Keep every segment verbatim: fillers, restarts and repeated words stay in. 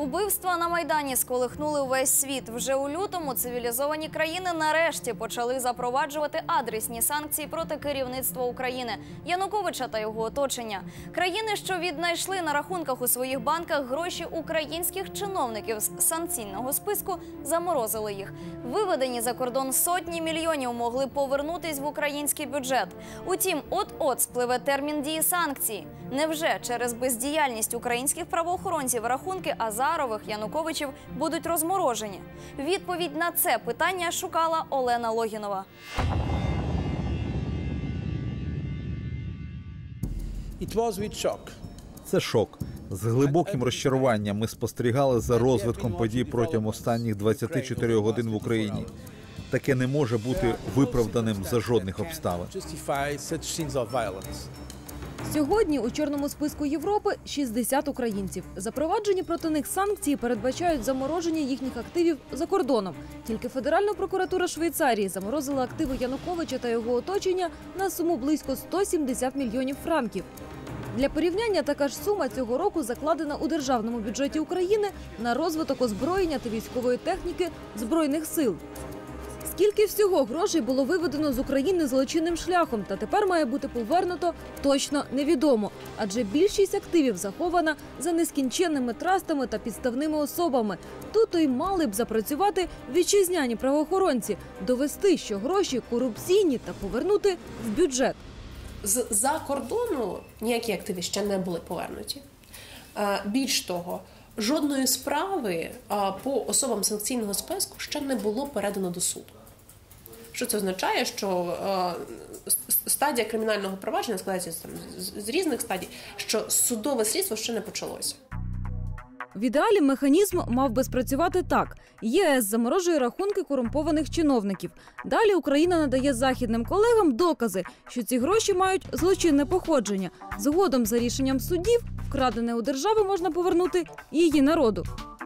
Убивства на Майдані сколихнули увесь світ. Вже у лютому цивілізовані країни нарешті почали запроваджувати адресні санкції проти керівництва України, Януковича та його оточення. Країни, що віднайшли на рахунках у своїх банках гроші українських чиновників з санкційного списку, заморозили їх. Виведені за кордон сотні мільйонів могли повернутись в український бюджет. Утім, от-от спливе термін дії санкцій. Невже через бездіяльність українських правоохоронців рахунки Азарових, Януковичів будуть розморожені? Відповідь на це питання шукала Олена Логінова. Це шок. З глибоким розчаруванням ми спостерігали за розвитком подій протягом останніх двадцяти чотирьох годин в Україні. Таке не може бути виправданим за жодних обставин. Сьогодні у чорному списку Європи шістдесят українців. Запроваджені проти них санкції передбачають замороження їхніх активів за кордоном. Тільки Федеральна прокуратура Швейцарії заморозила активи Януковича та його оточення на суму близько ста сімдесят мільйонів франків. Для порівняння така ж сума цього року закладена у державному бюджеті України на розвиток озброєння та військової техніки Збройних сил. Скільки всього грошей було виведено з України злочинним шляхом та тепер має бути повернуто, точно невідомо. Адже більшість активів захована за нескінченними трастами та підставними особами. Тут і мали б запрацювати вітчизняні правоохоронці, довести, що гроші корупційні, та повернути в бюджет. З-за кордону ніякі активи ще не були повернуті. Більш того, жодної справи по особам санкційного списку ще не було передано до суду. Що це означає? Що стадія кримінального провадження складається з різних стадій, що судове слідство ще не почалося. В ідеалі механізм мав би спрацювати так. ЄС заморожує рахунки корумпованих чиновників. Далі Україна надає західним колегам докази, що ці гроші мають злочинне походження. Згодом за рішенням судів вкрадене у держави можна повернути її народу.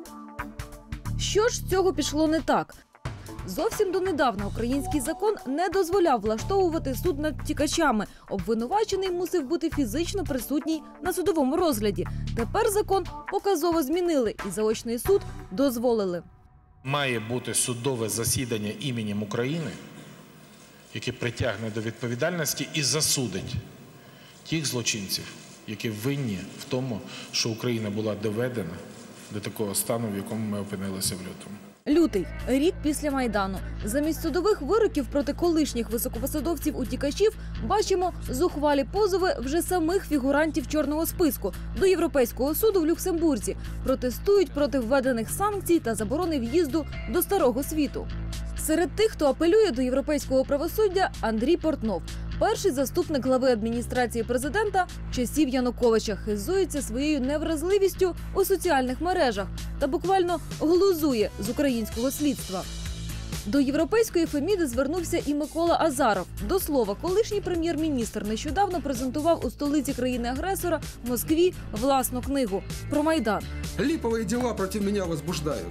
Що ж з цього пішло не так? Зовсім донедавна український закон не дозволяв влаштовувати суд над втікачами. Обвинувачений мусив бути фізично присутній на судовому розгляді. Тепер закон показово змінили і заочний суд дозволили. Має бути судове засідання іменем України, яке притягне до відповідальності і засудить тих злочинців, які винні в тому, що Україна була доведена до такого стану, в якому ми опинилися в лютому. Лютий. Рік після Майдану. Замість судових вироків проти колишніх високопосадовців-утікачів бачимо зухвалі позови вже самих фігурантів чорного списку до Європейського суду в Люксембурзі. Протестують проти введених санкцій та заборони в'їзду до Старого світу. Серед тих, хто апелює до європейського правосуддя, Андрій Портнов. Перший заступник глави адміністрації президента часів Януковича, хизується своєю невразливістю у соціальних мережах та буквально глузує з українського слідства. До європейської Феміди звернувся і Микола Азаров. До слова, колишній прем'єр-міністр нещодавно презентував у столиці країни-агресора Москві власну книгу про Майдан. Липові діла проти мене возбуждають.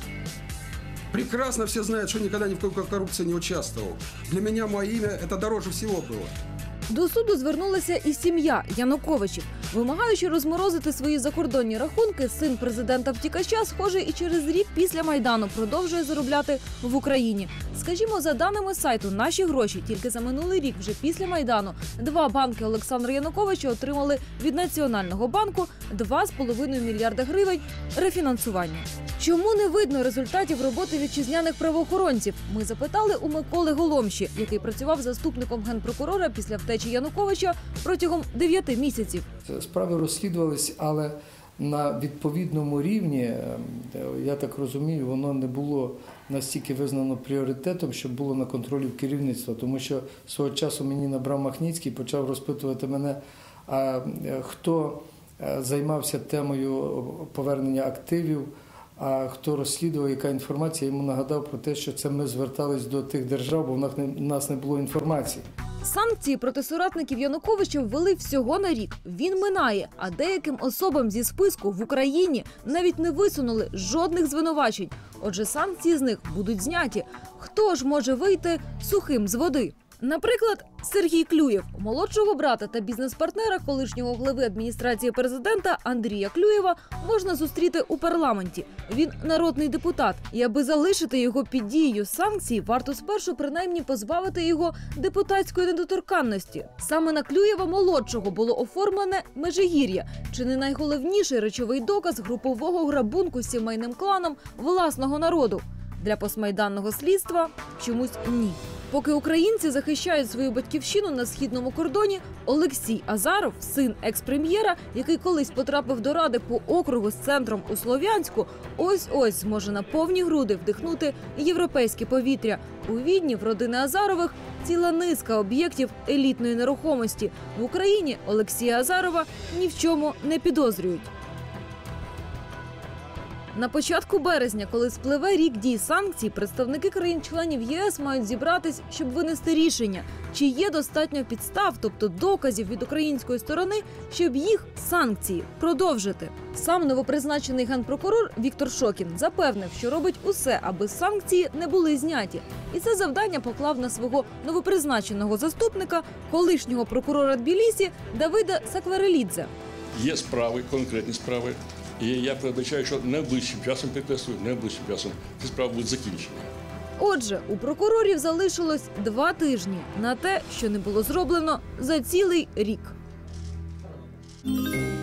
Прекрасно все знают, что никогда ни в какой коррупции не участвовал. Для меня мое имя – это дороже всего было. До суду звернулася і сім'я Януковичів. Вимагаючи розморозити свої закордонні рахунки, син президента-втікача, схоже, і через рік після Майдану продовжує заробляти в Україні. Скажімо, за даними сайту «Наші гроші», тільки за минулий рік, вже після Майдану, два банки Олександра Януковича отримали від Національного банку два з половиною мільярда гривень рефінансування. Чому не видно результатів роботи вітчизняних правоохоронців? Ми запитали у Миколи Голомші, який працював заступником генпрокурора після втечі Януковича протягом дев'яти місяців. Справи розслідувались, але на відповідному рівні, я так розумію, воно не було настільки визнано пріоритетом, щоб було на контролі керівництва. Тому що свого часу мені набрав Махніцький, почав розпитувати мене, а хто займався темою повернення активів, а хто розслідував, яка інформація, йому нагадав про те, що це ми звертались до тих держав, бо в нас не було інформації. Санкції проти соратників Януковича ввели всього на рік. Він минає, а деяким особам зі списку в Україні навіть не висунули жодних звинувачень. Отже, санкції з них будуть зняті. Хто ж може вийти сухим з води? Наприклад, Сергій Клюєв, молодшого брата та бізнес-партнера колишнього глави адміністрації президента Андрія Клюєва, можна зустріти у парламенті. Він народний депутат, і аби залишити його під дією санкцій, варто спершу принаймні позбавити його депутатської недоторканності. Саме на Клюєва-молодшого було оформлене Межигір'я, чи не найголовніший речовий доказ групового грабунку з сімейним кланом власного народу. Для постмайданного слідства чомусь ні. Поки українці захищають свою батьківщину на східному кордоні, Олексій Азаров, син екс-прем'єра, який колись потрапив до Ради по округу з центром у Слов'янську, ось-ось зможе на повні груди вдихнути європейське повітря. У Відні в родини Азарових ціла низка об'єктів елітної нерухомості. В Україні Олексія Азарова ні в чому не підозрюють. На початку березня, коли спливе рік дій санкцій, представники країн-членів ЄС мають зібратись, щоб винести рішення, чи є достатньо підстав, тобто доказів від української сторони, щоб їх санкції продовжити. Сам новопризначений генпрокурор Віктор Шокін запевнив, що робить усе, аби санкції не були зняті. І це завдання поклав на свого новопризначеного заступника, колишнього прокурора Тбілісі Давида Сакварелідзе. Є справи, конкретні справи. І я передбачаю, що найближчим часом, підкреслюю, найближчим часом ці справи будуть закінчені. Отже, у прокурорів залишилось два тижні на те, що не було зроблено за цілий рік.